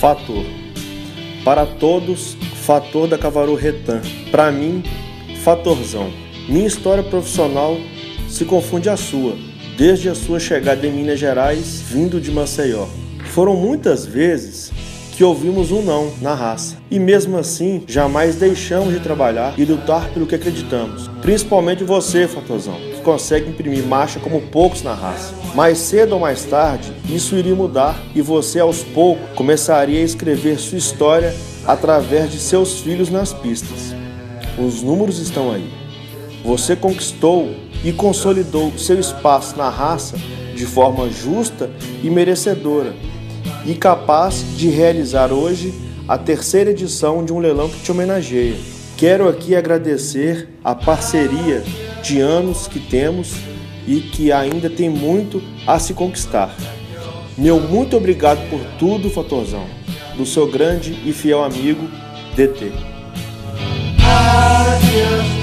Fator. Para todos, fator da Cavaru Retan. Para mim, fatorzão. Minha história profissional se confunde à sua, desde a sua chegada em Minas Gerais, vindo de Maceió. Foram muitas vezes que ouvimos um não na raça. E mesmo assim, jamais deixamos de trabalhar e lutar pelo que acreditamos. Principalmente você, fatorzão, que consegue imprimir marcha como poucos na raça. Mais cedo ou mais tarde, isso iria mudar e você, aos poucos, começaria a escrever sua história através de seus filhos nas pistas. Os números estão aí. Você conquistou e consolidou seu espaço na raça de forma justa e merecedora, e capaz de realizar hoje a 3ª edição de um leilão que te homenageia. Quero aqui agradecer a parceria de anos que temos e que ainda tem muito a se conquistar. Meu muito obrigado por tudo, fatorzão, do seu grande e fiel amigo, DT.